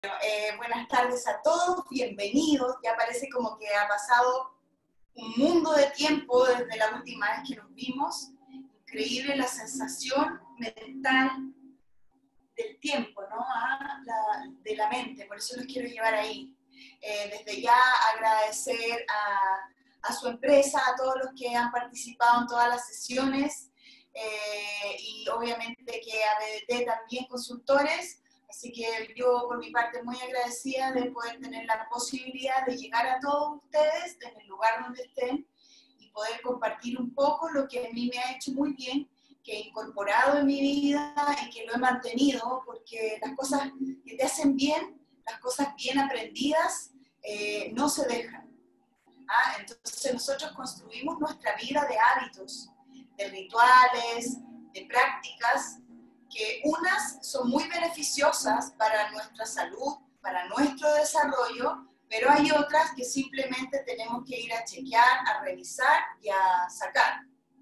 Buenas tardes a todos, bienvenidos. Ya parece como que ha pasado un mundo de tiempo desde la última vez que nos vimos. Increíble la sensación mental del tiempo, ¿no? De la mente, por eso los quiero llevar ahí. Desde ya agradecer a su empresa, a todos los que han participado en todas las sesiones, y obviamente que a BDT también consultores. Así que yo, por mi parte, muy agradecida de poder tener la posibilidad de llegar a todos ustedes en el lugar donde estén y poder compartir un poco lo que a mí me ha hecho muy bien, que he incorporado en mi vida y que lo he mantenido, porque las cosas que te hacen bien, las cosas bien aprendidas, no se dejan. Entonces nosotros construimos nuestra vida de hábitos, de rituales, de prácticas, que unas son muy beneficiosas para nuestra salud, para nuestro desarrollo, pero hay otras que simplemente tenemos que ir a chequear, a revisar y a sacar.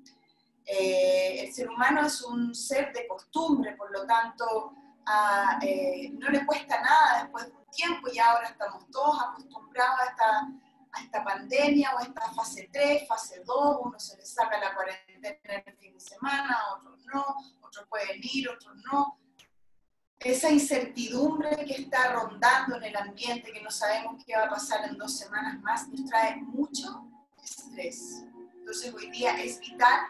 El ser humano es un ser de costumbre, por lo tanto, no le cuesta nada después de un tiempo, y ahora estamos todos acostumbrados a esta pandemia o a esta fase 3, fase 2, uno se le saca la cuarentena el fin de semana, otros no, otros pueden ir, otros no. Esa incertidumbre que está rondando en el ambiente, que no sabemos qué va a pasar en 2 semanas más, nos trae mucho estrés. Entonces hoy día es vital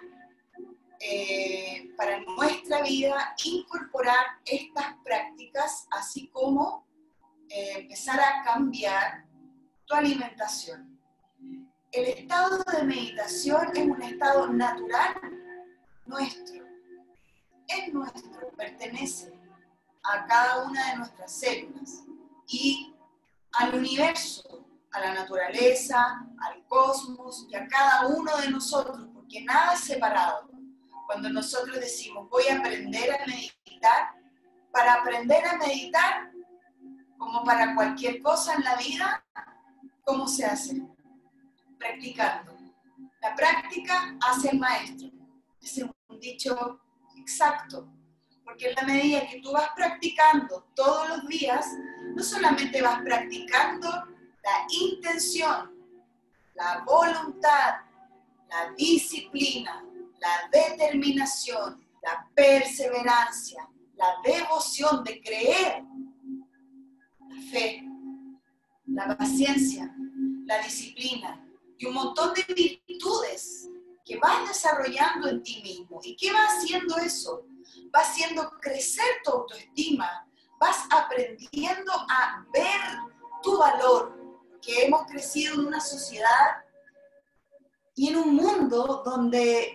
para nuestra vida incorporar estas prácticas, así como empezar a cambiar tu alimentación. El estado de meditación es un estado natural nuestro, es nuestro, pertenece a cada una de nuestras células y al universo, a la naturaleza, al cosmos y a cada uno de nosotros, porque nada es separado. Cuando nosotros decimos voy a aprender a meditar, para aprender a meditar, como para cualquier cosa en la vida, ¿cómo se hace? Practicando. La práctica hace el maestro. Ese es un dicho exacto, porque en la medida que tú vas practicando todos los días, no solamente vas practicando la intención, la voluntad, la disciplina, la determinación, la perseverancia, la devoción de creer, la fe, la paciencia, la disciplina y un montón de virtudes que vas desarrollando en ti mismo. ¿Y qué va haciendo eso? Va haciendo crecer tu autoestima, vas aprendiendo a ver tu valor, que hemos crecido en una sociedad y en un mundo donde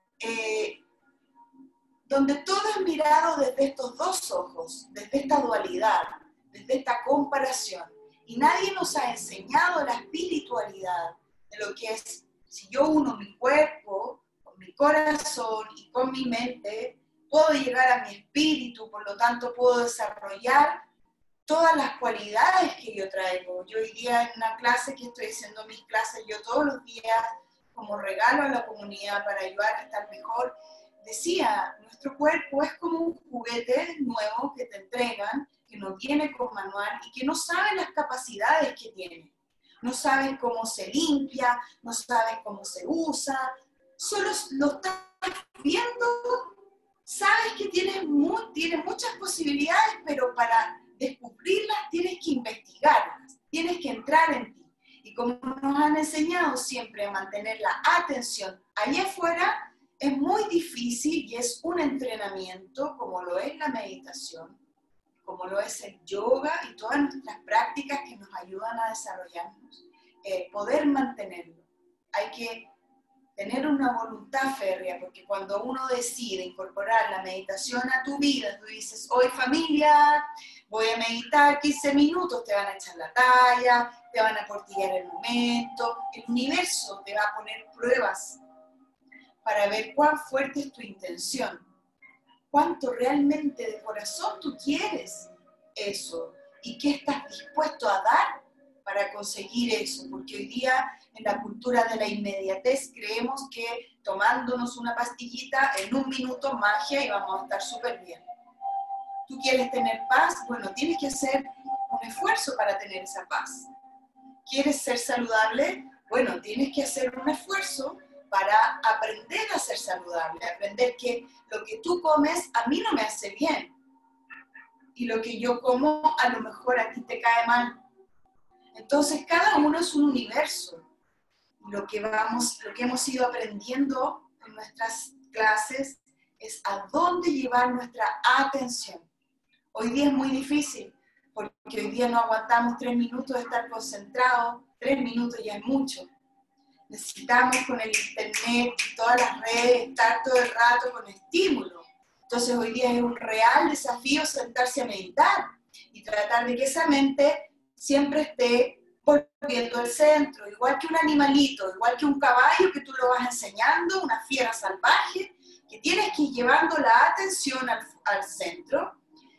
todo es mirado desde estos dos ojos, desde esta dualidad, desde esta comparación. Y nadie nos ha enseñado la espiritualidad de lo que es, si yo uno mi cuerpo, con mi corazón y con mi mente, puedo llegar a mi espíritu, por lo tanto puedo desarrollar todas las cualidades que yo traigo. Yo hoy día en una clase que estoy haciendo mis clases, yo todos los días, como regalo a la comunidad para ayudar a estar mejor, decía, nuestro cuerpo es como un juguete nuevo que te entregan, que no viene con manual y que no sabes las capacidades que tiene. No sabes cómo se limpia, no sabes cómo se usa, solo lo estás viendo, sabes que tiene muchas posibilidades, pero para descubrirlas tienes que investigarlas, tienes que entrar en ti. Y como nos han enseñado siempre a mantener la atención allá afuera, es muy difícil y es un entrenamiento, como lo es la meditación, como lo es el yoga y todas nuestras prácticas que nos ayudan a desarrollarnos, poder mantenerlo. Hay que tener una voluntad férrea, porque cuando uno decide incorporar la meditación a tu vida, tú dices, hoy familia, voy a meditar 15 minutos, te van a echar la talla, te van a cortillar el momento, el universo te va a poner pruebas para ver cuán fuerte es tu intención, cuánto realmente de corazón tú quieres eso y qué estás dispuesto a dar para conseguir eso, porque hoy día en la cultura de la inmediatez creemos que tomándonos una pastillita en 1 minuto magia y vamos a estar súper bien. ¿Tú quieres tener paz? Bueno, tienes que hacer un esfuerzo para tener esa paz. ¿Quieres ser saludable? Bueno, tienes que hacer un esfuerzo para aprender a ser saludable, aprender que lo que tú comes a mí no me hace bien. Y lo que yo como a lo mejor a ti te cae mal. Entonces cada uno es un universo. Lo que hemos ido aprendiendo en nuestras clases es a dónde llevar nuestra atención. Hoy día es muy difícil, porque hoy día no aguantamos 3 minutos de estar concentrados, 3 minutos ya es mucho. Necesitamos con el internet y todas las redes estar todo el rato con estímulo. Entonces hoy día es un real desafío sentarse a meditar y tratar de que esa mente siempre esté volviendo al centro, igual que un animalito, igual que un caballo que tú lo vas enseñando, una fiera salvaje, que tienes que ir llevando la atención al centro.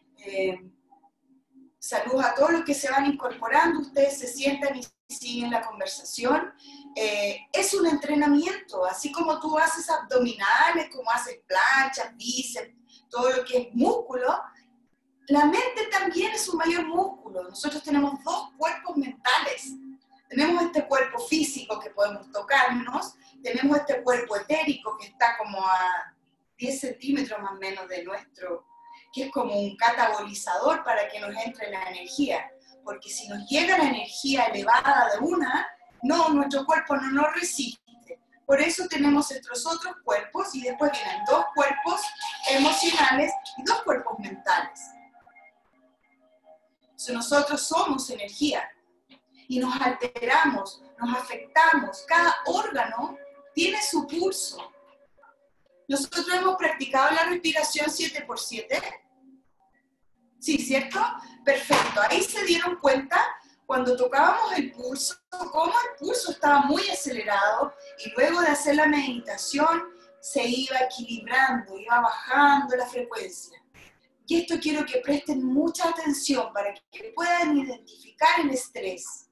Saludos a todos los que se van incorporando, ustedes se sientan y siguen la conversación. Es un entrenamiento, así como tú haces abdominales, como haces planchas, bíceps, todo lo que es músculo, la mente también es un mayor músculo. Nosotros tenemos 2 cuerpos mentales. Tenemos este cuerpo físico que podemos tocarnos, tenemos este cuerpo etérico que está como a 10 centímetros más o menos de nuestro, que es como un catabolizador para que nos entre la energía. Porque si nos llega la energía elevada de nuestro cuerpo no nos resiste. Por eso tenemos estos otros cuerpos y después vienen 2 cuerpos emocionales y 2 cuerpos mentales. Entonces nosotros somos energía y nos alteramos, nos afectamos. Cada órgano tiene su pulso. Nosotros hemos practicado la respiración 7x7. Sí, ¿cierto? Perfecto. Ahí se dieron cuenta cuando tocábamos el pulso, cómo el pulso estaba muy acelerado y luego de hacer la meditación se iba equilibrando, iba bajando la frecuencia. Y esto quiero que presten mucha atención para que puedan identificar el estrés.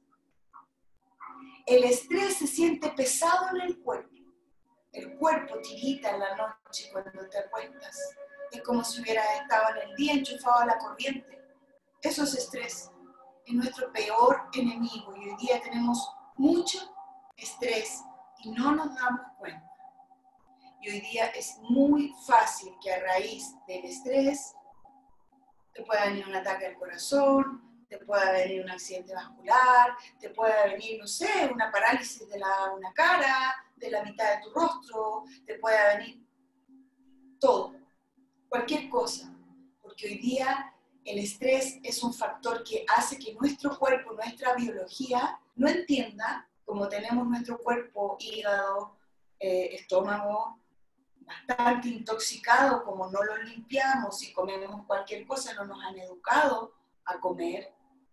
El estrés se siente pesado en el cuerpo. El cuerpo tirita en la noche cuando te acuestas. Es como si hubieras estado en el día enchufado a la corriente. Eso es estrés. Es nuestro peor enemigo. Y hoy día tenemos mucho estrés y no nos damos cuenta. Y hoy día es muy fácil que a raíz del estrés te pueda venir un ataque al corazón, te pueda venir un accidente vascular, te pueda venir, no sé, una parálisis de una cara, de la mitad de tu rostro, te pueda venir todo, cualquier cosa. Porque hoy día el estrés es un factor que hace que nuestro cuerpo, nuestra biología, no entienda, como tenemos nuestro cuerpo, hígado, estómago, bastante intoxicado, como no lo limpiamos y comemos cualquier cosa, no nos han educado a comer,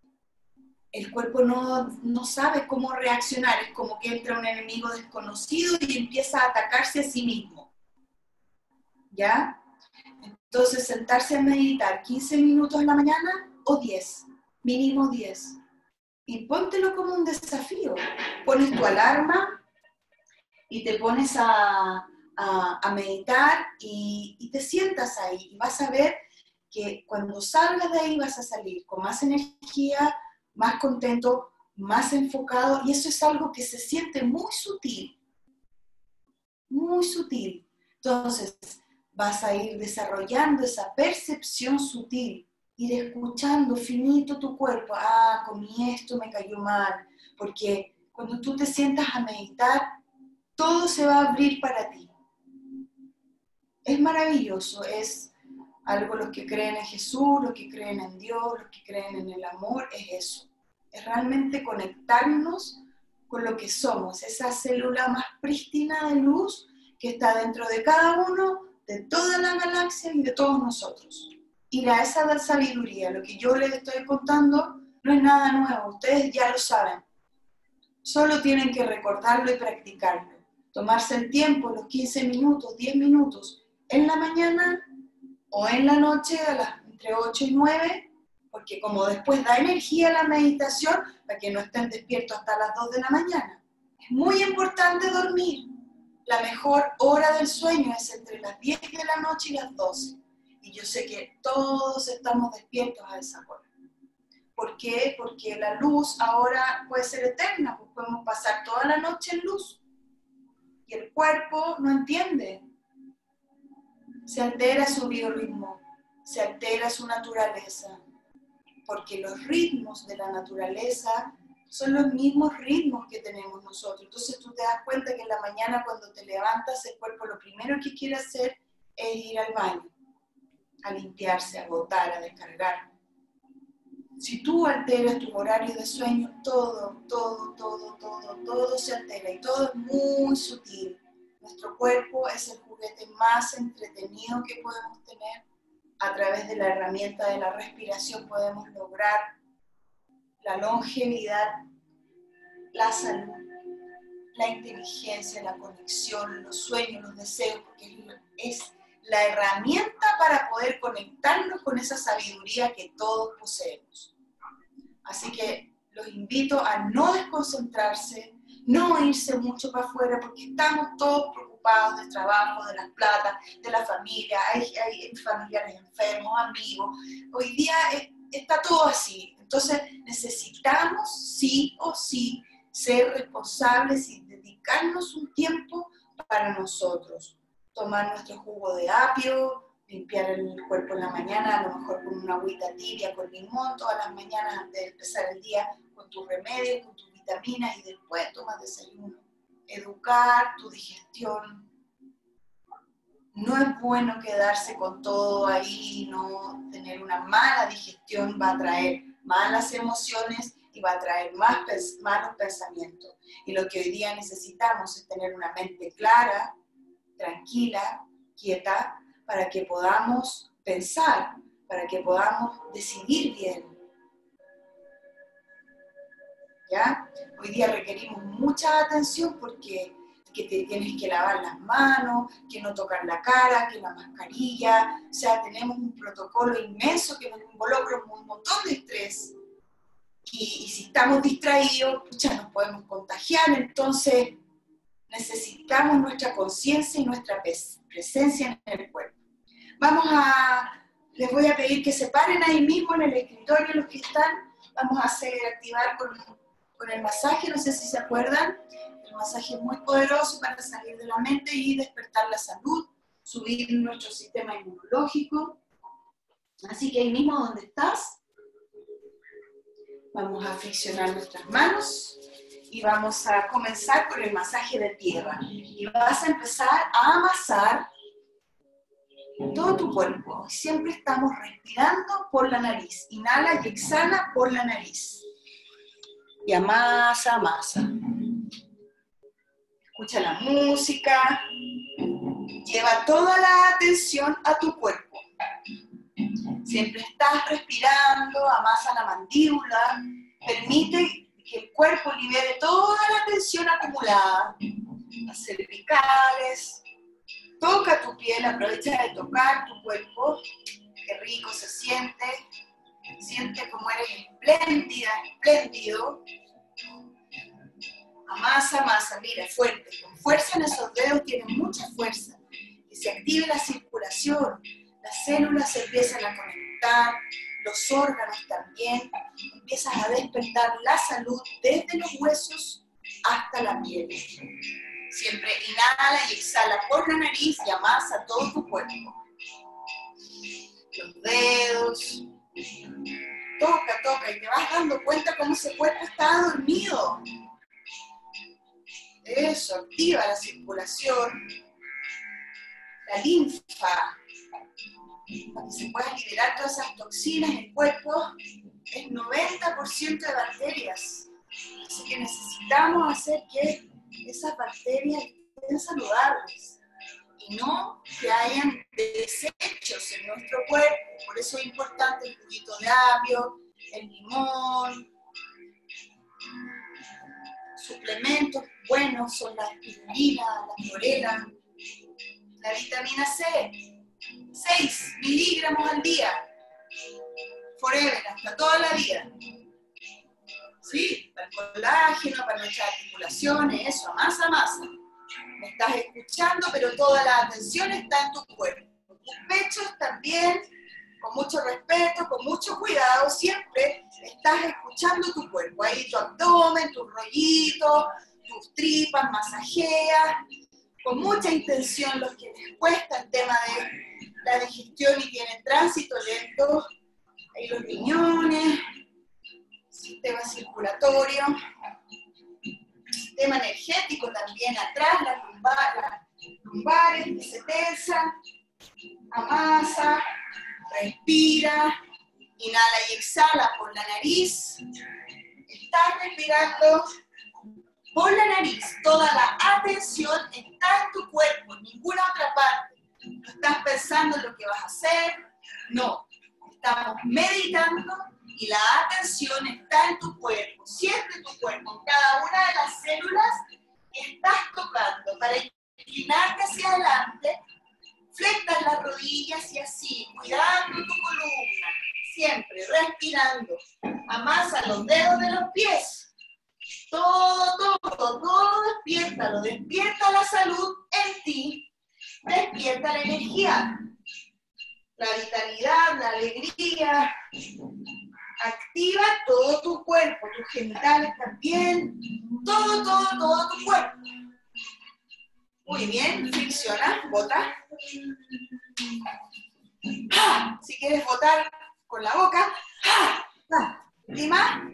el cuerpo no sabe cómo reaccionar, es como que entra un enemigo desconocido y empieza a atacarse a sí mismo, ¿ya? Entonces sentarse a meditar 15 minutos en la mañana o 10, mínimo 10, y póntelo como un desafío, pones tu alarma y te pones a meditar y te sientas ahí y vas a ver que cuando salgas de ahí vas a salir con más energía, más contento, más enfocado, y eso es algo que se siente muy sutil, muy sutil. Entonces vas a ir desarrollando esa percepción sutil, ir escuchando finito tu cuerpo, comí esto, me cayó mal, porque cuando tú te sientas a meditar, todo se va a abrir para ti. Es maravilloso, es algo los que creen en Jesús, los que creen en Dios, los que creen en el amor, es eso. Es realmente conectarnos con lo que somos, esa célula más prístina de luz que está dentro de cada uno, de toda la galaxia y de todos nosotros. Ir a esa sabiduría, lo que yo les estoy contando no es nada nuevo, ustedes ya lo saben. Solo tienen que recordarlo y practicarlo. Tomarse el tiempo, los 15 minutos, 10 minutos, en la mañana o en la noche entre 8 y 9, porque como después da energía la meditación, para que no estén despiertos hasta las 2 de la mañana. Es muy importante dormir. La mejor hora del sueño es entre las 10 de la noche y las 12. Y yo sé que todos estamos despiertos a esa hora. ¿Por qué? Porque la luz ahora puede ser eterna, pues podemos pasar toda la noche en luz. Y el cuerpo no entiende. Se altera su biorritmo, se altera su naturaleza, porque los ritmos de la naturaleza son los mismos ritmos que tenemos nosotros. Entonces tú te das cuenta que en la mañana cuando te levantas, el cuerpo lo primero que quiere hacer es ir al baño, a limpiarse, a botar, a descargar. Si tú alteras tu horario de sueño, todo se altera y todo es muy sutil. Nuestro cuerpo es el juguete más entretenido que podemos tener. A través de la herramienta de la respiración podemos lograr la longevidad, la salud, la inteligencia, la conexión, los sueños, los deseos, porque es la herramienta para poder conectarnos con esa sabiduría que todos poseemos. Así que los invito a no desconcentrarse, no irse mucho para afuera, porque estamos todos preocupados del trabajo, de las platas, de la familia, hay familiares enfermos, amigos. Hoy día está todo así. Entonces necesitamos sí o sí ser responsables y dedicarnos un tiempo para nosotros. Tomar nuestro jugo de apio, limpiar el cuerpo en la mañana, a lo mejor con una agüita tibia, con limón, todas las mañanas antes de empezar el día, con tus remedios, con tus vitaminas y después tomas desayuno. Educar tu digestión. No es bueno quedarse con todo ahí, no tener una mala digestión va a traer malas emociones y va a traer malos pensamientos. Y lo que hoy día necesitamos es tener una mente clara, tranquila, quieta, para que podamos pensar, para que podamos decidir bien. ¿Ya? Hoy día requerimos mucha atención porque te tienes que lavar las manos, que no tocar la cara, que la mascarilla, o sea, tenemos un protocolo inmenso que nos involucra un montón de estrés. Y si estamos distraídos, pucha, nos podemos contagiar, entonces necesitamos nuestra conciencia y nuestra presencia en el cuerpo. Les voy a pedir que se paren ahí mismo en el escritorio los que están. Vamos a activar con el masaje, no sé si se acuerdan. El masaje es muy poderoso para salir de la mente y despertar la salud, subir nuestro sistema inmunológico. Así que ahí mismo donde estás, vamos a flexionar nuestras manos y vamos a comenzar con el masaje de tierra. Y vas a empezar a amasar todo tu cuerpo. Siempre estamos respirando por la nariz. Inhala y exhala por la nariz. Y amasa, amasa. Escucha la música. Lleva toda la atención a tu cuerpo. Siempre estás respirando, amasa la mandíbula. Permite que el cuerpo libere toda la tensión acumulada. Las cervicales. Toca tu piel, aprovecha de tocar tu cuerpo. Qué rico se siente. Siente como eres espléndida, espléndido. Amasa, amasa, mira, fuerte. Con fuerza en esos dedos, tienes mucha fuerza. Que se active la circulación. Las células se empiezan a conectar. Los órganos también. Empiezas a despertar la salud desde los huesos hasta la piel. Siempre inhala y exhala por la nariz y amasa todo tu cuerpo. Los dedos. Toca, toca y te vas dando cuenta cómo ese cuerpo está dormido. Eso, activa la circulación, la linfa, para que se puedan liberar todas esas toxinas. El cuerpo es 90% de bacterias. Así que necesitamos hacer que esas bacterias estén saludables y no que hayan desechos en nuestro cuerpo. Por eso es importante el juguito de apio, el limón. Suplementos buenos son la espirulina, la clorela, la vitamina C, 6 miligramos al día, forever, hasta toda la vida. ¿Sí? Para el colágeno, para nuestras articulaciones, eso, amasa, amasa. Me estás escuchando, pero toda la atención está en tu cuerpo. Tus pechos también, con mucho respeto, con mucho cuidado, siempre estás escuchando tu cuerpo. Ahí tu abdomen, tus rollitos, tus tripas, masajeas, con mucha intención. Los que les cuesta el tema de la digestión y tienen tránsito lento, ahí los riñones, sistema circulatorio, sistema energético también atrás, las lumbares que se tensan, amasa, respira, inhala y exhala por la nariz. Estás respirando por la nariz. Toda la atención está en tu cuerpo, en ninguna otra parte. No estás pensando en lo que vas a hacer, no. Estamos meditando y la atención está en tu cuerpo. Siente tu cuerpo, en cada una de las células que estás tocando. Para inclinarte hacia adelante, flectas las rodillas y así, cuidando tu columna. Siempre respirando. Amasa los dedos de los pies. Todo despiértalo. Despierta la salud en ti. Despierta la energía. La vitalidad, la alegría. Activa todo tu cuerpo. Tus genitales también. Todo tu cuerpo. Muy bien. Fricciona. Bota. Si quieres botar con la boca. Última.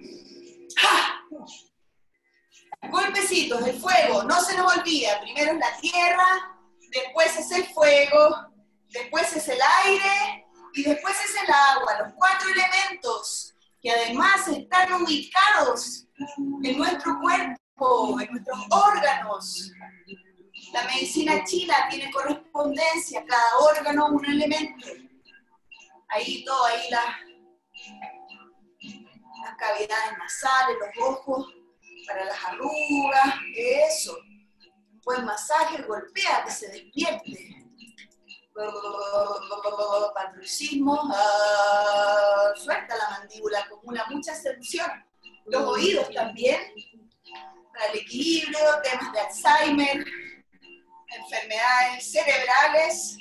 Golpecitos, el fuego, no se nos olvida. Primero es la tierra, después es el fuego, después es el aire y después es el agua. Los 4 elementos que además están ubicados en nuestro cuerpo, en nuestros órganos. La medicina china tiene correspondencia, cada órgano un elemento. Ahí todo, ahí las cavidades nasales, los ojos, para las arrugas, eso. Un buen masaje, golpea, que se despierte. Patrucismo, suelta la mandíbula, acumula mucha tensión. Los oídos también, para el equilibrio, temas de Alzheimer, enfermedades cerebrales.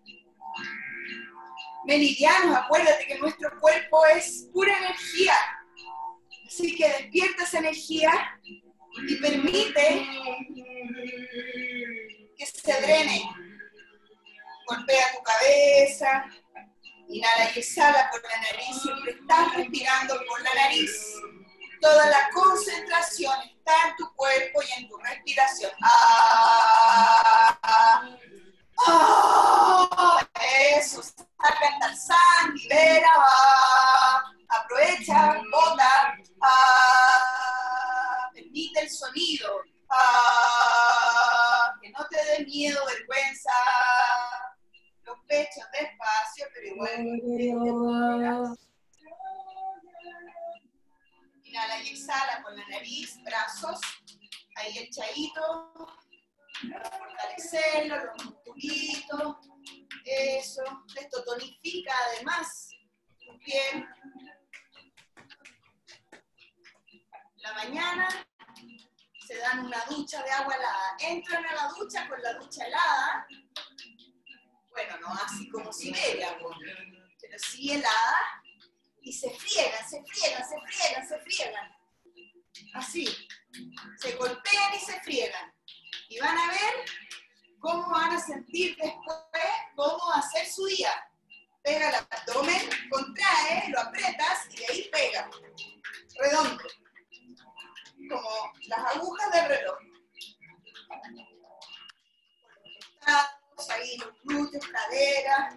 Meridianos, acuérdate que nuestro cuerpo es pura energía. Así que despierta esa energía y permite que se drene. Golpea tu cabeza, inhala y exhala por la nariz, siempre estás respirando por la nariz. Toda la concentración está en tu cuerpo y en tu respiración. Eso, saca el tarzán, libera, aprovecha, bota, permite el sonido, que no te dé miedo, vergüenza, los pechos despacio, pero igual. Inhala y exhala con la nariz, brazos, ahí echadito, para fortalecerlo, los musculitos, eso, esto tonifica además tu piel. La mañana se dan una ducha de agua helada, entran a la ducha con la ducha helada, bueno, no así como Siberia, pero sí helada, y se friegan, así, se golpean y se friegan, y van a ver cómo van a sentir después cómo hacer su día. Pega el abdomen, contrae, lo aprietas y de ahí pega, redondo, como las agujas del reloj. Ahí los glúteos, cadera.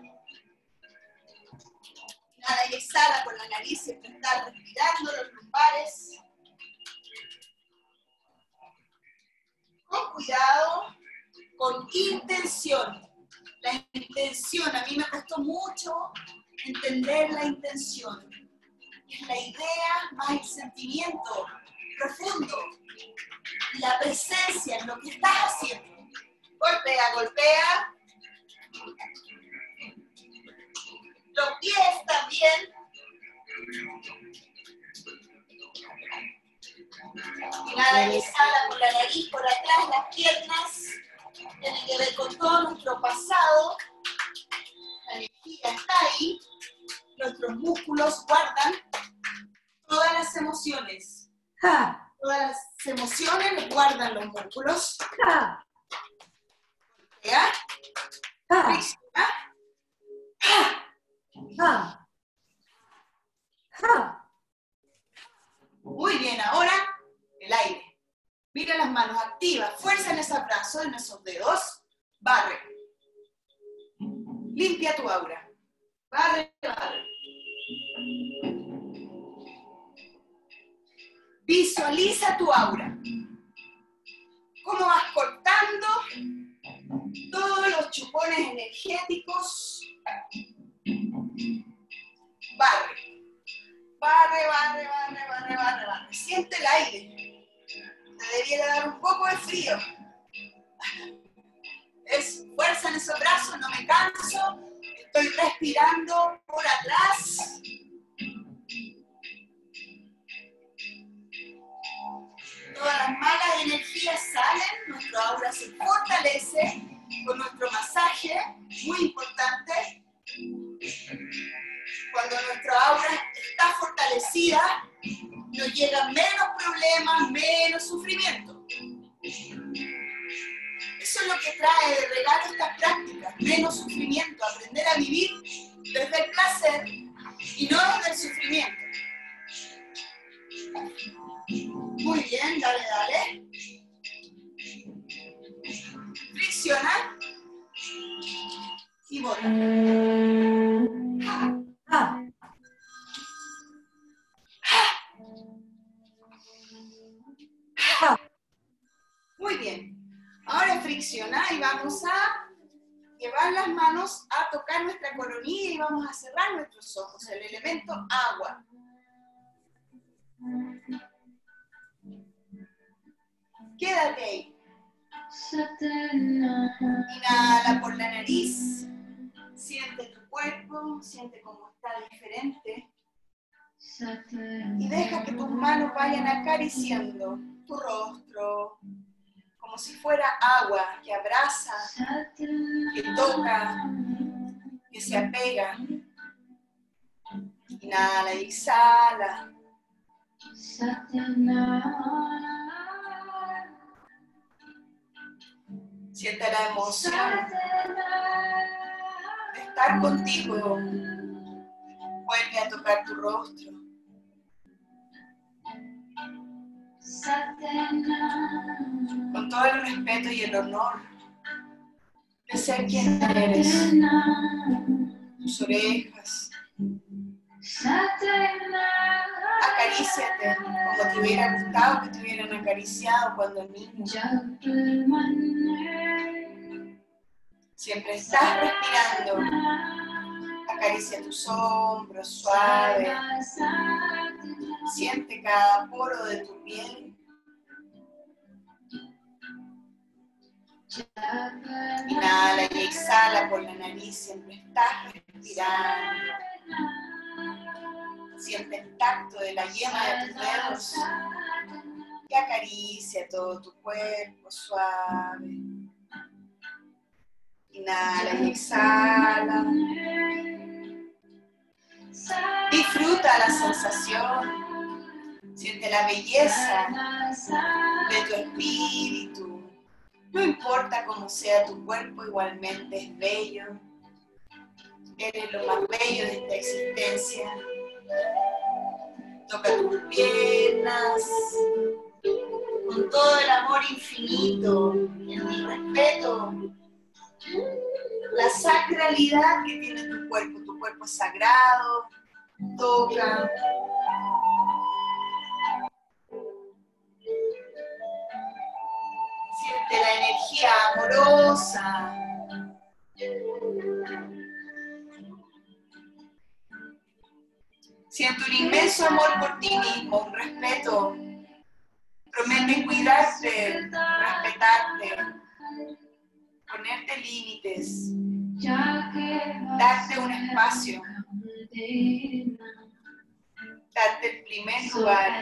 Inhala y exhala con la nariz, siempre estar respirando los lumbares. Con cuidado, con intención. La intención, a mí me costó mucho entender la intención. Es la idea más el sentimiento profundo. La presencia en lo que estás haciendo. Golpea, golpea. Los pies también. Inhala y exhala por la nariz, por atrás, las piernas. Tiene que ver con todo nuestro pasado. La energía está ahí. nuestros músculos guardan todas las emociones. Ha, Todas las emociones guardan los músculos. ha, ¿Ya? ha, Fricciona. ha, ha. Muy bien, ahora el aire. Mira las manos activas, fuerza en esos brazos, en esos dedos. Barre. Limpia tu aura. Barre, barre. Visualiza tu aura. Cómo vas cortando todos los chupones energéticos. Barre. Barre, barre, barre, barre, barre, barre. Siente el aire. Te debiera dar un poco de frío. Es fuerza en esos brazos, no me canso. Estoy respirando por atrás. Todas las malas energías salen, nuestro aura se fortalece con nuestro masaje, muy importante. Cuando nuestra aura está fortalecida, nos llegan menos problemas, menos sufrimiento. Eso es lo que trae de regalo estas prácticas, menos sufrimiento, aprender a vivir desde el placer y no desde el sufrimiento. Muy bien, dale, dale. Fricciona y bota. Ha, ha. Muy bien. Ahora fricciona y vamos a llevar las manos a tocar nuestra coronilla y vamos a cerrar nuestros ojos. El elemento agua. Quédate ahí. Inhala por la nariz. Siente tu cuerpo, siente cómo está diferente. Y deja que tus manos vayan acariciando tu rostro, como si fuera agua que abraza, que toca, que se apega. Inhala y exhala. Siente la emoción de estar contigo. Vuelve a tocar tu rostro. Con todo el respeto y el honor de ser quien eres. Tus orejas. Acaríciate como te hubiera gustado que te hubieran acariciado cuando niño. Siempre estás respirando. Acaricia tus hombros suave. Siente cada poro de tu piel. Inhala y exhala por la nariz. Siempre estás respirando. Siente el tacto de la yema de tus dedos que acaricia todo tu cuerpo suave. Inhala y exhala. Disfruta la sensación. Siente la belleza de tu espíritu. No importa cómo sea tu cuerpo, igualmente es bello. Eres lo más bello de esta existencia. Toca tus piernas con todo el amor infinito, el respeto, la sacralidad que tiene tu cuerpo. Tu cuerpo es sagrado. Toca. Siente la energía amorosa. Siente un inmenso amor por ti mismo, un respeto. Promete cuidarte, respetarte, ponerte límites, darte un espacio, darte el primer lugar.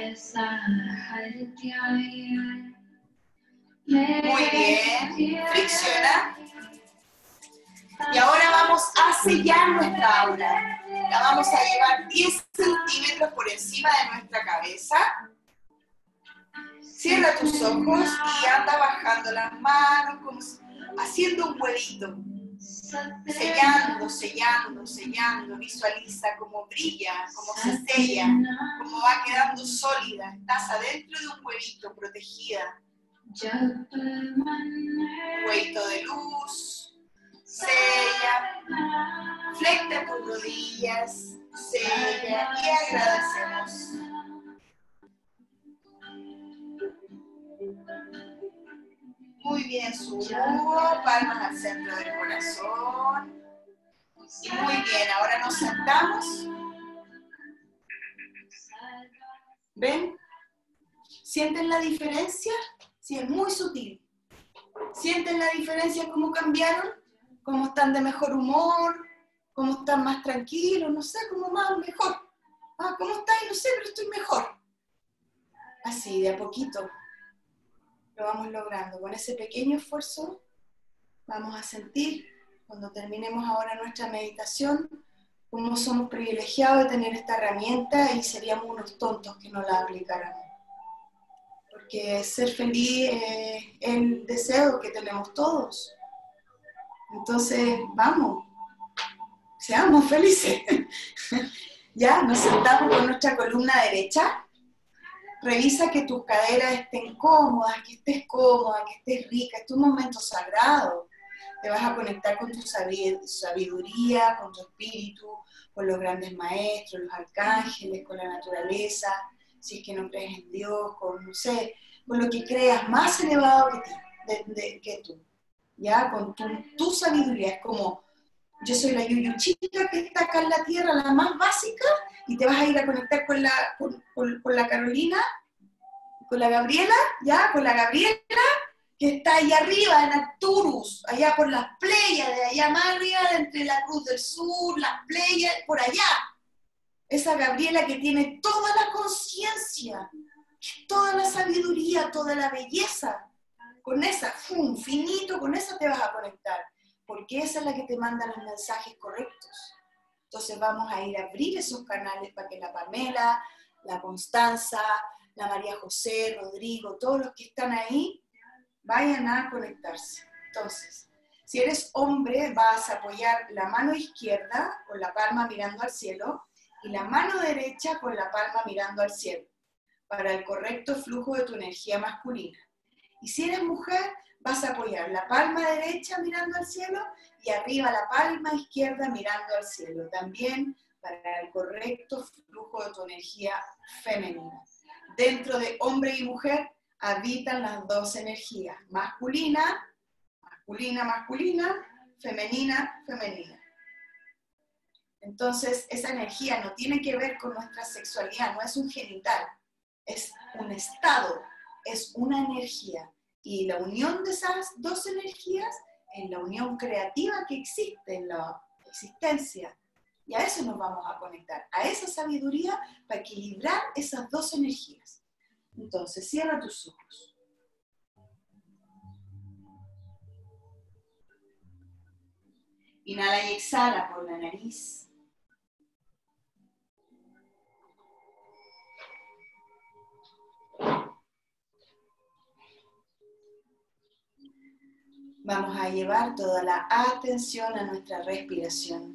Muy bien, flexiona. Y ahora vamos a sellar nuestra aura. La vamos a llevar 10 centímetros por encima de nuestra cabeza. Cierra tus ojos y anda bajando las manos, como haciendo un huevito. Sellando, sellando, sellando. Visualiza cómo brilla, cómo se sella, cómo va quedando sólida. Estás adentro de un huevito, protegida. Un huevito de luz. Sella. Flecta tus rodillas. Sella y agradecemos. Muy bien, subo, palmas al centro del corazón. Y muy bien, ahora nos sentamos. ¿Ven? ¿Sienten la diferencia? Sí, es muy sutil. ¿Sienten la diferencia cómo cambiaron? ¿Cómo están de mejor humor? ¿Cómo están más tranquilos? No sé, cómo más mejor. Ah, ¿cómo estáis? No sé, pero estoy mejor. Así, de a poquito. Lo vamos logrando. Con ese pequeño esfuerzo vamos a sentir, cuando terminemos ahora nuestra meditación, cómo somos privilegiados de tener esta herramienta y seríamos unos tontos que no la aplicáramos. Porque ser feliz es el deseo que tenemos todos. Entonces, vamos, seamos felices. Ya, nos sentamos con nuestra columna derecha. Revisa que tus caderas estén cómodas, que estés cómoda, que estés rica. Es tu momento sagrado. Te vas a conectar con tu sabiduría, con tu espíritu, con los grandes maestros, los arcángeles, con la naturaleza, si es que no crees en Dios, con, no sé, con lo que creas más elevado que tú. ¿Ya? Con tu sabiduría. Es como, yo soy la Yuyu chica que está acá en la tierra, la más básica, y te vas a ir a conectar con la Carolina, con la Gabriela, ¿ya? Con la Gabriela, que está allá arriba en Arcturus, allá por las Pleiades, de allá más arriba, entre la Cruz del Sur, las Pleiades, por allá. Esa Gabriela que tiene toda la conciencia, toda la sabiduría, toda la belleza. Con esa, finito, con esa te vas a conectar, porque esa es la que te manda los mensajes correctos. Entonces vamos a ir a abrir esos canales para que la Pamela, la Constanza, la María José, Rodrigo, todos los que están ahí, vayan a conectarse. Entonces, si eres hombre, vas a apoyar la mano izquierda con la palma mirando al cielo y la mano derecha con la palma mirando al cielo, para el correcto flujo de tu energía masculina. Y si eres mujer, vas a apoyar la palma derecha mirando al cielo y arriba la palma izquierda mirando al cielo, también para el correcto flujo de tu energía femenina. Dentro de hombre y mujer habitan las dos energías, masculina, masculina, masculina, femenina, femenina. Entonces, esa energía no tiene que ver con nuestra sexualidad, no es un genital, es un estado, es una energía. Y la unión de esas dos energías es la unión creativa que existe en la existencia. Y a eso nos vamos a conectar, a esa sabiduría para equilibrar esas dos energías. Entonces, cierra tus ojos. Inhala y exhala por la nariz. Vamos a llevar toda la atención a nuestra respiración.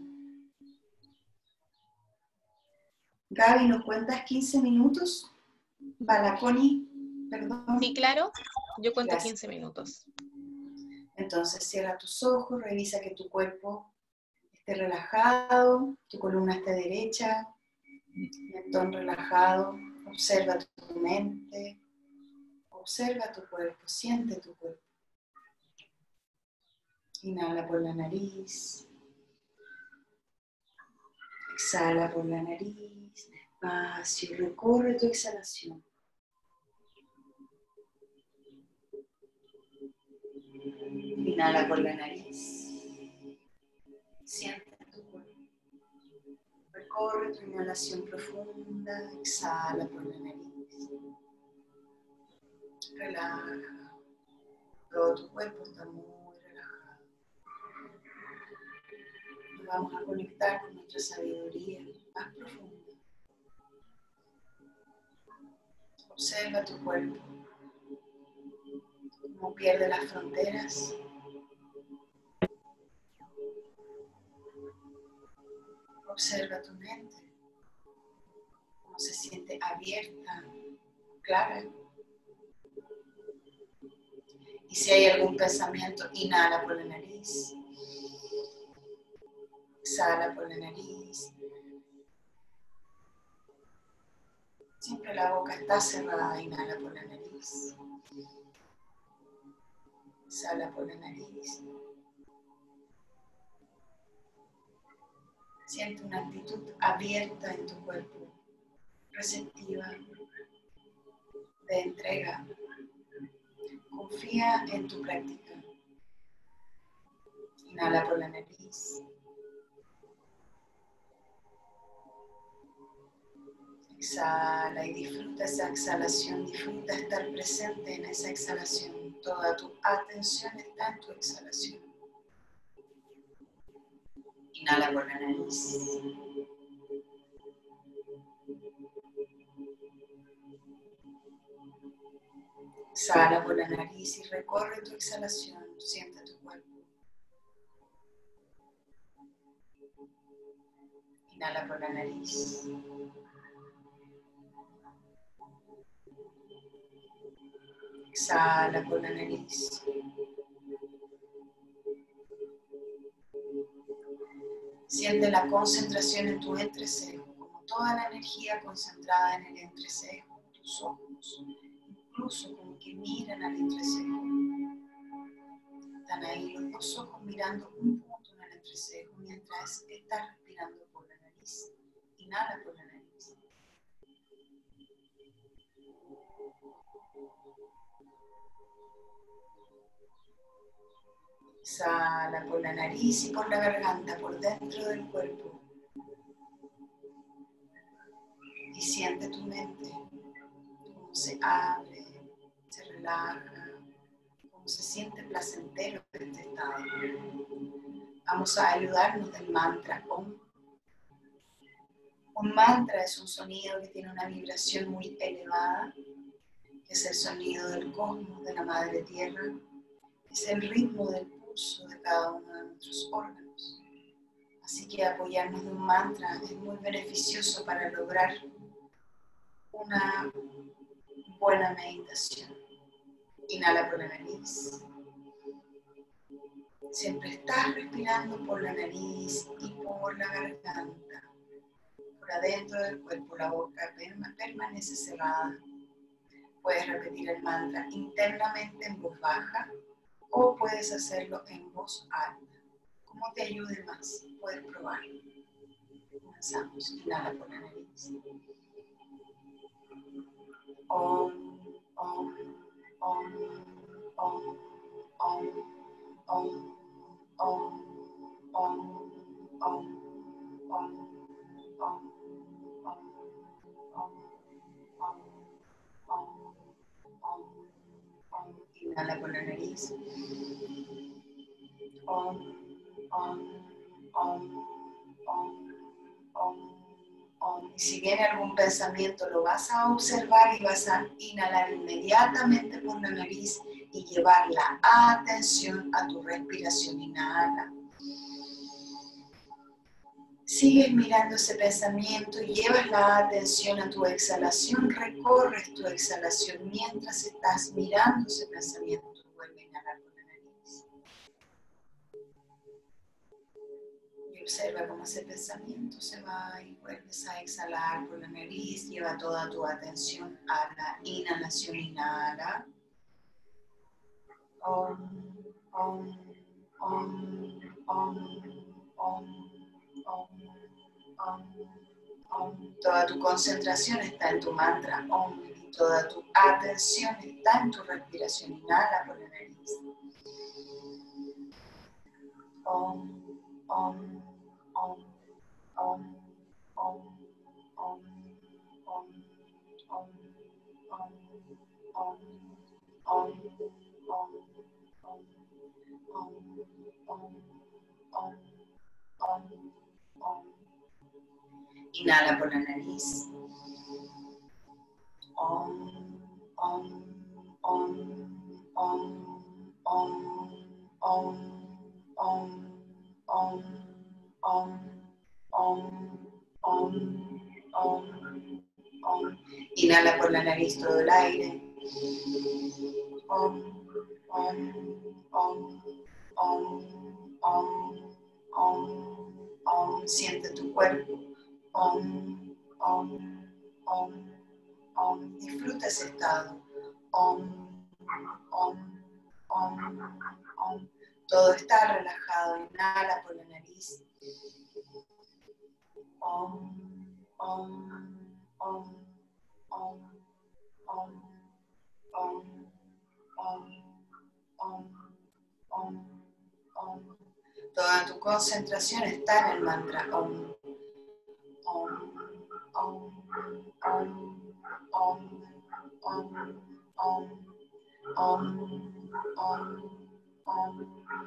Gaby, ¿nos cuentas 15 minutos? Balaconi, perdón. Sí, claro. Yo cuento Gracias. 15 minutos. Entonces cierra tus ojos, revisa que tu cuerpo esté relajado, tu columna esté derecha, mentón relajado, observa tu mente, observa tu cuerpo, siente tu cuerpo. Inhala por la nariz, exhala por la nariz, despacio, recorre tu exhalación. Inhala por la nariz, siente tu cuerpo. Recorre tu inhalación profunda, exhala por la nariz. Relaja. Todo tu cuerpo está muy relajado. vamos a conectar con nuestra sabiduría más profunda. Observa tu cuerpo, cómo pierde las fronteras. Observa tu mente, cómo se siente abierta, clara. Y si hay algún pensamiento, inhala por la nariz. Exhala por la nariz. Siempre la boca está cerrada, inhala por la nariz. Exhala por la nariz. Siente una actitud abierta en tu cuerpo, receptiva, de entrega. Confía en tu práctica. Inhala por la nariz. Exhala y disfruta esa exhalación, disfruta estar presente en esa exhalación. Toda tu atención está en tu exhalación. Inhala por la nariz. Exhala por la nariz y recorre tu exhalación. Siente tu cuerpo. Inhala por la nariz. Exhala por la nariz. Siente la concentración en tu entrecejo, como toda la energía concentrada en el entrecejo, tus ojos, incluso como que miran al entrecejo. Están ahí los dos ojos mirando un punto en el entrecejo mientras estás respirando por la nariz. Inhala por la nariz. Exhala por la nariz y por la garganta, por dentro del cuerpo. Y siente tu mente, cómo se abre, se relaja, cómo se siente placentero este estado. Vamos a ayudarnos del mantra OM. Un mantra es un sonido que tiene una vibración muy elevada, que es el sonido del cosmos, de la madre tierra, es el ritmo del pulso de cada uno de nuestros órganos. Así que apoyarnos de un mantra es muy beneficioso para lograr una buena meditación. Inhala por la nariz. Siempre estás respirando por la nariz y por la garganta. Por adentro del cuerpo, la boca permanece cerrada. Puedes repetir el mantra internamente en voz baja o puedes hacerlo en voz alta. Como te ayude más, puedes probarlo. Comenzamos. Inhala por la nariz. Om, om, om, om, om, om, om, om, om, om, om. Inhala por la nariz. Om, om, om, om, om, om. Y si viene algún pensamiento, lo vas a observar y vas a inhalar inmediatamente por la nariz y llevar la atención a tu respiración. Inhala. Sigues mirando ese pensamiento y llevas la atención a tu exhalación, recorres tu exhalación mientras estás mirando ese pensamiento. Vuelve a inhalar por la nariz. Y observa cómo ese pensamiento se va y vuelves a exhalar por la nariz. Lleva toda tu atención a la inhalación. Inhala. Om, om, om, om, om. Toda tu concentración está en tu mantra Om y toda tu atención está en tu respiración. Inhala por la nariz. Om, om, om, om, om, om, om, om, om, om, om, om, om, om, om, om. Om, om. Inhala por la nariz. Om, om, om, om, om, om, om, om, om, om, om, om. Inhala por la nariz todo el aire. Om, om, om, om, om, om, om. Siente tu cuerpo. Om, om, om, om. Disfruta ese estado. Om, om, om, om. Todo está relajado. Inhala por la nariz. Om, om, om, om, om, om, om, om, om, om. Toda tu concentración está en el mantra Om. Om, om, om, om, om, om, om, om, om,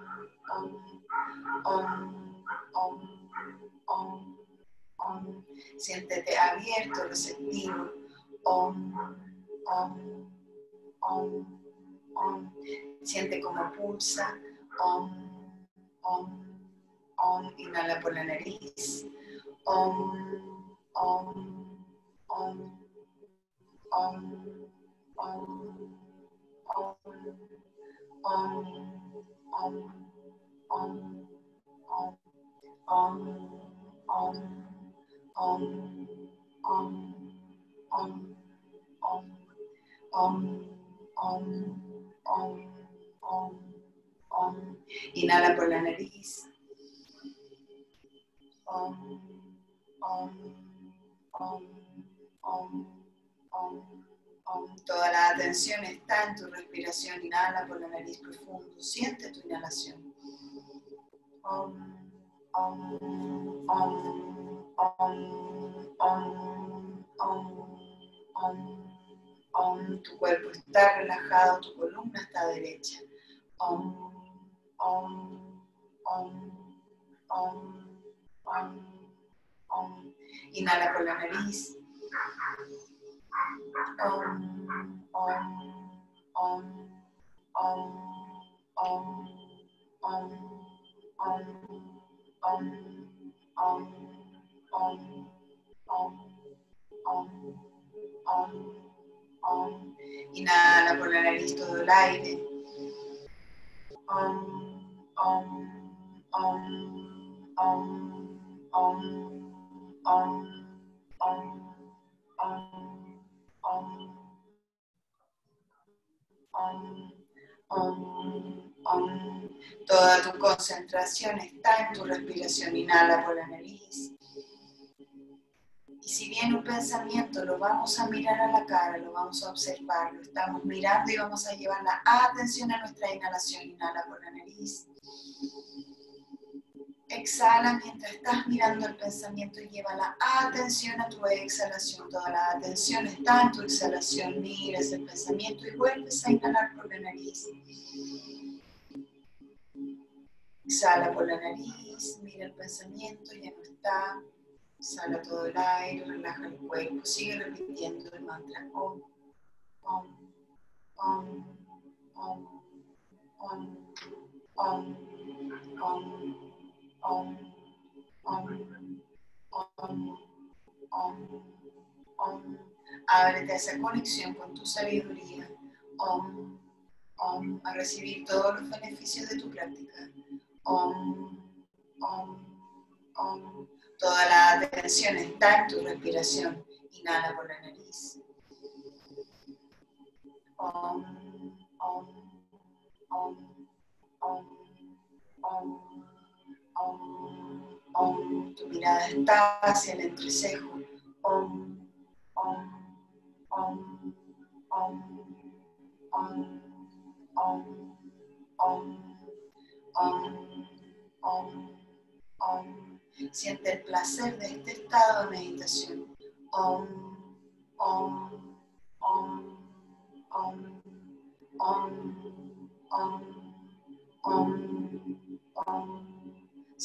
om, om, om. Siéntete abierto, receptivo. Om, om, om, om. Siente cómo pulsa. Om, om, om. Inhala por la nariz. Om, om, om, om, om, om, om, om, om, om, om, om, om, om, om, om, om, om, om, om. Inhala por la nariz. Om, om, om, om, om, om. Toda la atención está en tu respiración. Inhala por la nariz profundo. Siente tu inhalación. Om, om, om, om, om, om, om, om. Tu cuerpo está relajado, tu columna está derecha. Om, om, om, om, om, om. Inhala por la nariz. Om, om, om, om, om, om, om, om, om, om, om, om, om, om. Inhala por la nariz todo el aire. Om, om, om, om, om, om, om, om, om, om, om. Toda tu concentración está en tu respiración. Inhala por la nariz. Y si viene un pensamiento, lo vamos a mirar a la cara, lo vamos a observar, lo estamos mirando y vamos a llevar la atención a nuestra inhalación. Inhala por la nariz. Exhala mientras estás mirando el pensamiento y lleva la atención a tu exhalación. Toda la atención está en tu exhalación. Mira ese pensamiento y vuelves a inhalar por la nariz. Exhala por la nariz, mira el pensamiento, ya no está. Exhala todo el aire, relaja el cuerpo. Sigue repitiendo el mantra Om, Om, Om, Om, Om, Om, Om, Om, Om, Om, Om, Om. Ábrete a esa conexión con tu sabiduría. Om, Om, a recibir todos los beneficios de tu práctica. Om, Om, Om. Toda la atención está en tu respiración. Inhala por la nariz. Om, Om, Om, Om, Om, Om, Om. Tu mirada está hacia el entrecejo. Om, Om, Om, Om, Om, Om, Om, Om, Om, Om. Siente el placer de este estado de meditación. Om, Om, Om, Om, Om, Om, Om, Om.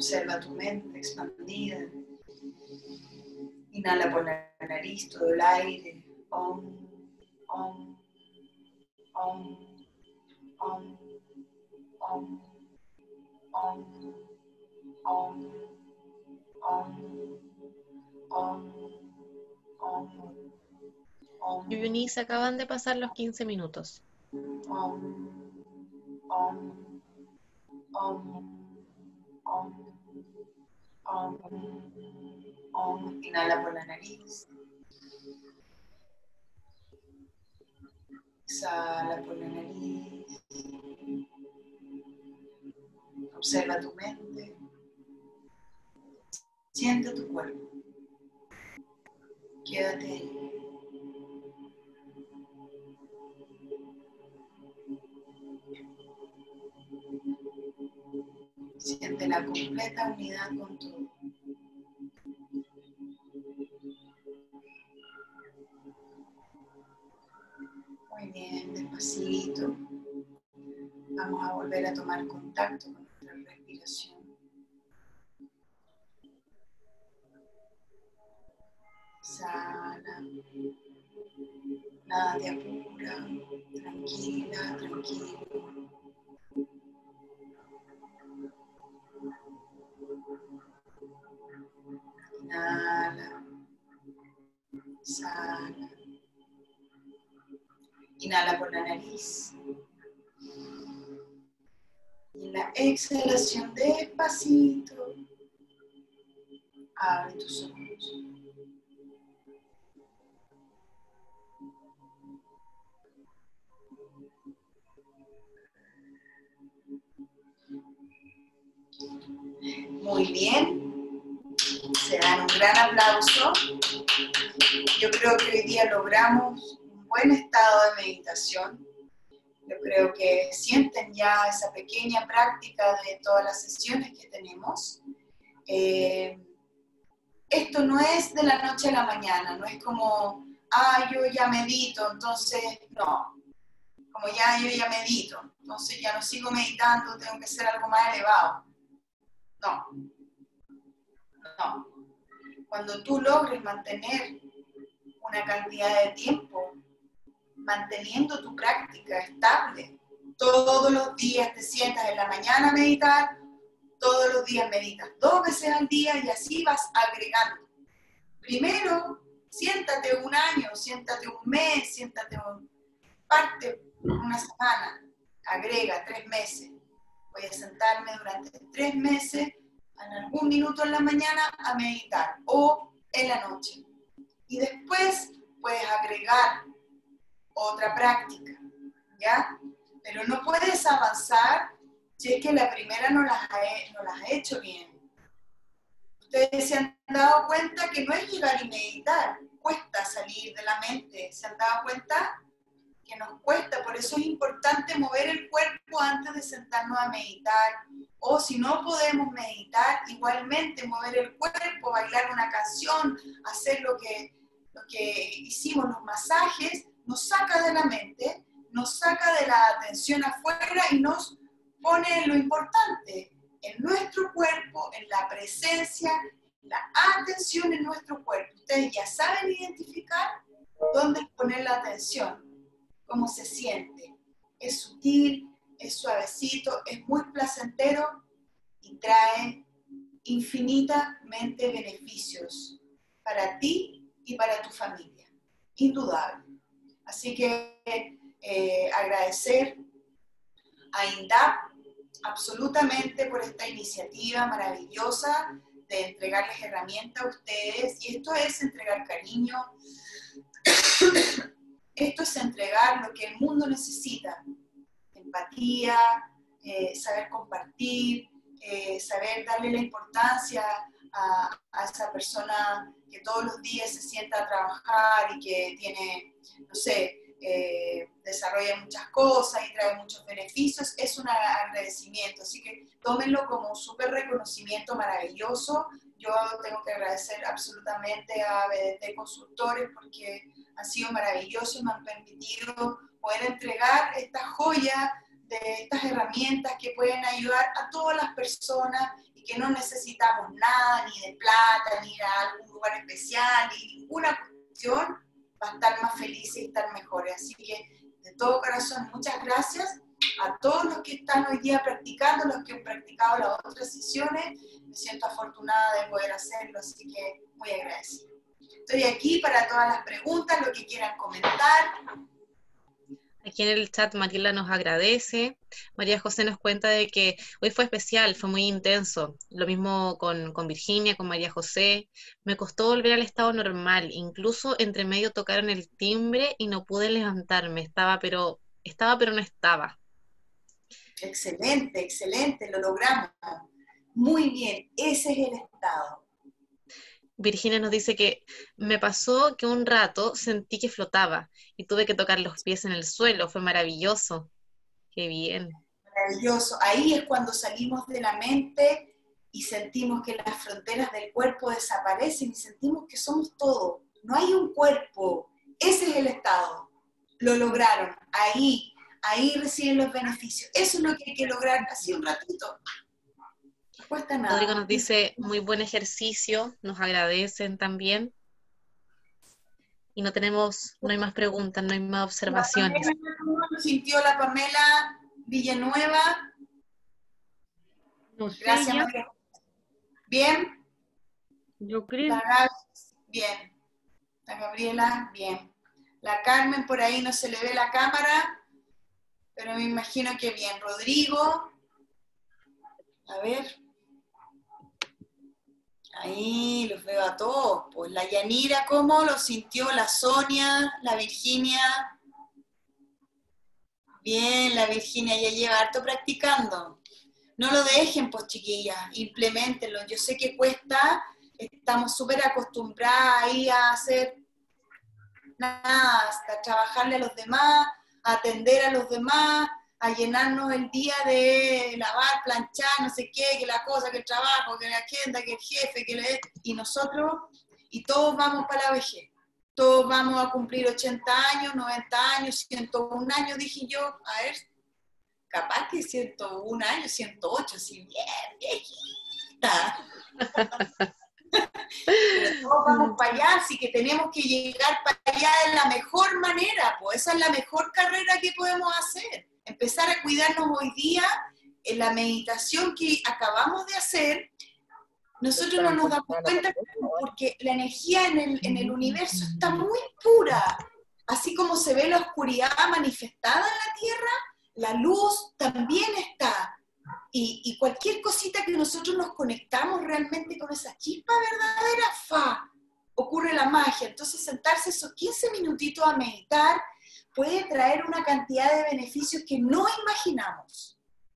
Observa tu mente expandida. Inhala por la nariz todo el aire. Om, om, om, om, om, om, om, om, om, om. Yuyuni, se acaban de pasar los 15 minutos. Om, om, om, om, om, om. Inhala por la nariz. Exhala por la nariz. Observa tu mente. Siente tu cuerpo. Quédate ahí. Siente la completa unidad con todo. Muy bien, despacito. Vamos a volver a tomar contacto con nuestra respiración. Sana. Nada te apura. Tranquila, tranquilo. Inhala. Exhala. Inhala por la nariz. Y en la exhalación despacito, abre tus ojos. Muy bien. Se dan un gran aplauso. Yo creo que hoy día logramos un buen estado de meditación. Yo creo que sienten ya esa pequeña práctica de todas las sesiones que tenemos. Esto no es de la noche a la mañana, no es como, yo ya medito, entonces no. Como yo ya medito, entonces ya no sigo meditando, tengo que hacer algo más elevado. No. No. Cuando tú logres mantener una cantidad de tiempo manteniendo tu práctica estable, todos los días te sientas en la mañana a meditar, todos los días meditas 2 veces al día y así vas agregando. Primero, siéntate un año, siéntate un mes, siéntate una semana, agrega 3 meses. Voy a sentarme durante 3 meses, en algún minuto en la mañana a meditar o en la noche. Y después puedes agregar otra práctica, ¿ya? Pero no puedes avanzar si es que la primera no las has hecho bien. Ustedes se han dado cuenta que no es llegar y meditar, cuesta salir de la mente. ¿Se han dado cuenta? Que nos cuesta, por eso es importante mover el cuerpo antes de sentarnos a meditar. O si no podemos meditar, igualmente mover el cuerpo, bailar una canción, hacer lo que hicimos, los masajes, nos saca de la mente, nos saca de la atención afuera y nos pone en lo importante, en nuestro cuerpo, en la presencia, la atención en nuestro cuerpo. Ustedes ya saben identificar dónde poner la atención, cómo se siente. Es sutil, es suavecito, es muy placentero y trae infinitamente beneficios para ti y para tu familia. Indudable. Así que agradecer a INDAP absolutamente por esta iniciativa maravillosa de entregarles herramientas a ustedes. Y esto es entregar cariño, esto es entregar lo que el mundo necesita. Empatía, saber compartir, saber darle la importancia a esa persona que todos los días se sienta a trabajar y que tiene, no sé, desarrolla muchas cosas y trae muchos beneficios, es un agradecimiento. Así que tómenlo como un súper reconocimiento maravilloso. Yo tengo que agradecer absolutamente a BDT Consultores porque han sido maravillosos, me han permitido poder entregar esta joya de estas herramientas que pueden ayudar a todas las personas y que no necesitamos nada, ni de plata, ni ir a algún lugar especial, ni ninguna cuestión, para estar más felices y estar mejores. Así que, de todo corazón, muchas gracias a todos los que están hoy día practicando, los que han practicado las otras sesiones. Me siento afortunada de poder hacerlo, así que muy agradecida. Estoy aquí para todas las preguntas, lo que quieran comentar. Aquí en el chat Mariela nos agradece. María José nos cuenta de que hoy fue especial, fue muy intenso. Lo mismo con Virginia, con María José. Me costó volver al estado normal. Incluso entre medio tocaron el timbre y no pude levantarme. Estaba pero no estaba. Excelente, excelente, lo logramos. Muy bien, ese es el estado. Virginia nos dice que me pasó que un rato sentí que flotaba y tuve que tocar los pies en el suelo. Fue maravilloso. Qué bien. Maravilloso. Ahí es cuando salimos de la mente y sentimos que las fronteras del cuerpo desaparecen y sentimos que somos todo. No hay un cuerpo. Ese es el estado. Lo lograron. Ahí reciben los beneficios. Eso es lo que hay que lograr así un ratito. No cuesta nada. Rodrigo nos dice, muy buen ejercicio, nos agradecen también. Y no hay más preguntas, no hay más observaciones. ¿Cómo lo sintió la Pamela Villanueva? No sé, Gracias, ya. María. ¿Bien? Yo creo. La Gaby, bien. La Gabriela, bien. La Carmen, por ahí no se le ve la cámara, pero me imagino que bien. Rodrigo, a ver. Ahí los veo a todos. Pues la Yanira, ¿cómo lo sintió? La Sonia, la Virginia. Bien, la Virginia ya lleva harto practicando. No lo dejen, pues chiquillas, implementenlo. Yo sé que cuesta, estamos súper acostumbradas ahí a hacer nada, hasta trabajarle a los demás, a atender a los demás, a llenarnos el día de lavar, planchar, no sé qué, que la cosa, que el trabajo, que la agenda, que el jefe, y nosotros, y todos vamos para la vejez. Todos vamos a cumplir 80 años, 90 años, 101 años, dije yo, a ver, capaz que 101 años, 108, así bien, viejita. Pero todos vamos para allá, así que tenemos que llegar para allá de la mejor manera, pues esa es la mejor carrera que podemos hacer. Empezar a cuidarnos hoy día, en la meditación que acabamos de hacer, nosotros no nos damos cuenta porque la energía en el universo está muy pura. Así como se ve la oscuridad manifestada en la Tierra, la luz también está. Y cualquier cosita que nosotros nos conectamos realmente con esa chispa verdadera, ocurre la magia. Entonces sentarse esos 15 minutitos a meditar puede traer una cantidad de beneficios que no imaginamos.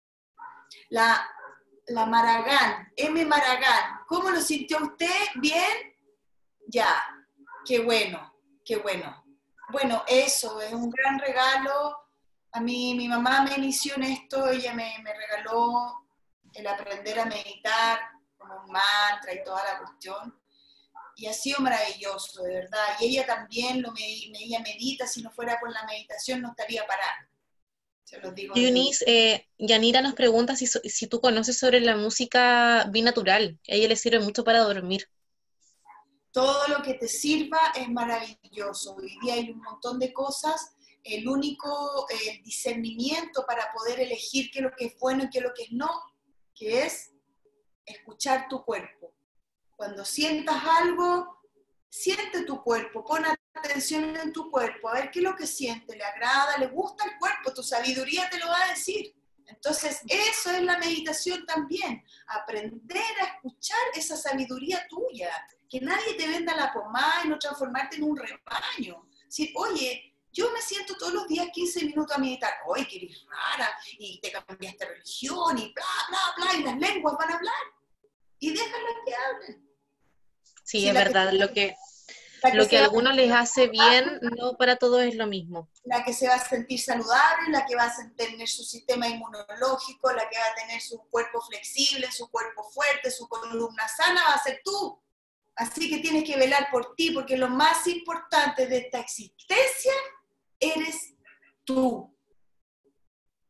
La Maragán, M. Maragán, ¿cómo lo sintió usted? ¿Bien? Ya, qué bueno, qué bueno. Bueno, eso es un gran regalo. A mí, mi mamá me inició en esto, ella me regaló el aprender a meditar con un mantra y toda la cuestión. Y ha sido maravilloso, de verdad. Y ella también ella medita, si no fuera por la meditación no estaría parada. Se los digo. Eunice, Yanira nos pregunta si tú conoces sobre la música binatural. A ella le sirve mucho para dormir. Todo lo que te sirva es maravilloso. Hoy día hay un montón de cosas. El único discernimiento para poder elegir qué es lo que es bueno y qué es lo que es no, que es escuchar tu cuerpo. Cuando sientas algo, siente tu cuerpo, pon atención en tu cuerpo, a ver qué es lo que siente, le agrada, le gusta el cuerpo, tu sabiduría te lo va a decir. Entonces, eso es la meditación también, aprender a escuchar esa sabiduría tuya, que nadie te venda la pomada y no transformarte en un rebaño. Decir, oye, yo me siento todos los días 15 minutos a meditar, oye, que eres rara, y te cambiaste religión, y bla, bla, bla, y las lenguas van a hablar, y déjalas que hablen. Sí, sí, es verdad, lo que a algunos les hace bien, no para todos es lo mismo. La que se va a sentir saludable, la que va a tener su sistema inmunológico, la que va a tener su cuerpo flexible, su cuerpo fuerte, su columna sana, va a ser tú. Así que tienes que velar por ti, porque lo más importante de esta existencia eres tú.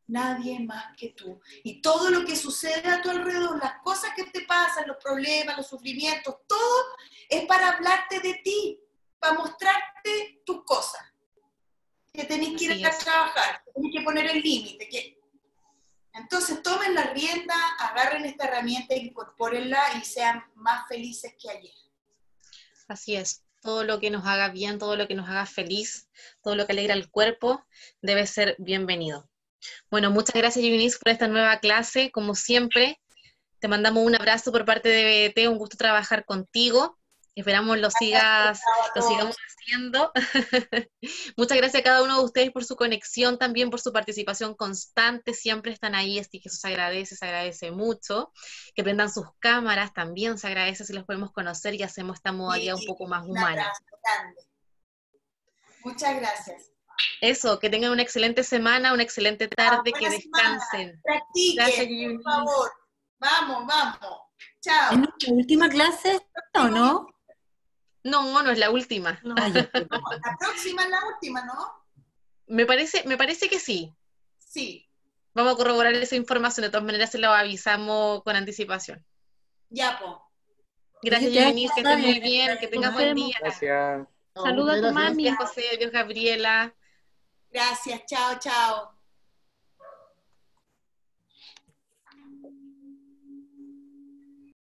nadie más que tú. Y todo lo que sucede a tu alrededor, las cosas que te pasan, los problemas, los sufrimientos, todo es para hablarte de ti, para mostrarte tus cosas. Que tenés que ir a trabajar, que tenés que poner el límite. Entonces tomen la rienda, agarren esta herramienta, incorpórenla y sean más felices que ayer. Así es. Todo lo que nos haga bien, todo lo que nos haga feliz, todo lo que alegra el cuerpo, debe ser bienvenido. Bueno, muchas gracias, Eunice, por esta nueva clase. Como siempre, te mandamos un abrazo por parte de BDT, un gusto trabajar contigo. Esperamos lo sigamos haciendo. Muchas gracias a cada uno de ustedes por su conexión, también por su participación constante, siempre están ahí, así que eso se agradece mucho. Que prendan sus cámaras, también se agradece si los podemos conocer y hacemos esta modalidad un poco más humana. Un abrazo grande. Muchas gracias. Eso, que tengan una excelente semana, una excelente tarde, que descansen. Practiquen, gracias, por favor. Vamos. Chao. ¿Es nuestra última clase o no? No, no es la última. No, la próxima es la última, ¿no? Me parece que sí. Sí. Vamos a corroborar esa información, de todas maneras se lo avisamos con anticipación. Ya, po. Gracias, Eunice, que estés muy bien, que tengas buen día. Gracias. Saluda a tu mami. Gracias, José, adiós, Gabriela. Gracias, chao.